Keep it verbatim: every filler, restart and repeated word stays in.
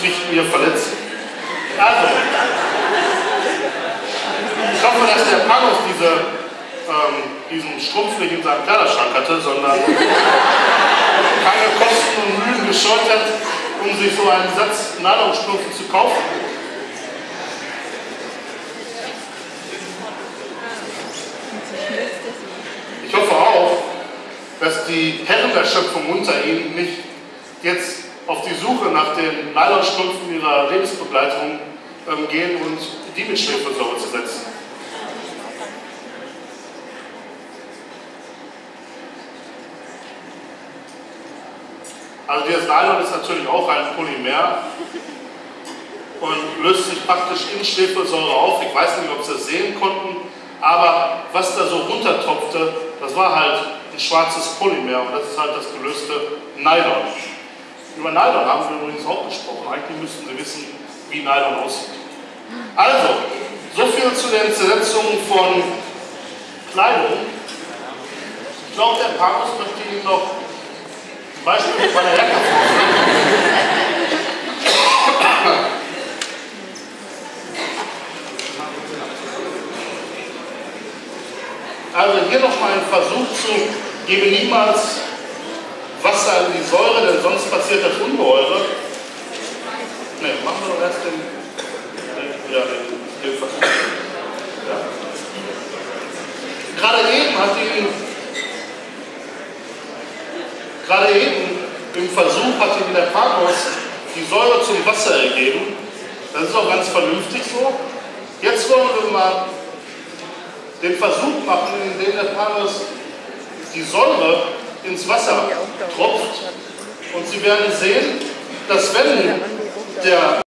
Ordnungspflichten hier verletzen. Also, ich hoffe, dass der Panos diese, ähm, diesen Strumpf nicht in seinem Kleiderschrank hatte, sondern keine Kosten und Mühen gescheut hat, um sich so einen Satz Nylonstrümpfe zu kaufen. Ich hoffe auch, dass die Herren der Schöpfung unter Ihnen nicht jetzt auf die Suche nach den Nylonstrümpfen ihrer Lebensbegleitung ähm, gehen und die mit Schwefelsäure zu setzen. Also dieses Nylon ist natürlich auch ein Polymer und löst sich praktisch in Schwefelsäure auf. Ich weiß nicht, ob Sie das sehen konnten, aber was da so runtertropfte, das war halt ein schwarzes Polymer und das ist halt das gelöste Nylon. Über Nylon haben wir übrigens auch gesprochen. Eigentlich müssten Sie wissen, wie Nylon aussieht. Also, so viel zu den Zersetzungen von Kleidung. Ich glaube, der Panos möchte Ihnen noch ein Beispiel mit meiner Herkunft Also hier nochmal ein Versuch zu, gebe niemals Wasser in die Säure, denn sonst passiert das Ungeheure. Ne, machen wir doch erst den, den, ja, den, den Versuch. Ja. Gerade eben hat ihn, gerade eben im Versuch hat ihm der Panos die Säure zum Wasser ergeben. Das ist auch ganz vernünftig so. Jetzt wollen wir mal den Versuch machen, indem der Panos die Säure ins Wasser tropft und Sie werden sehen, dass wenn der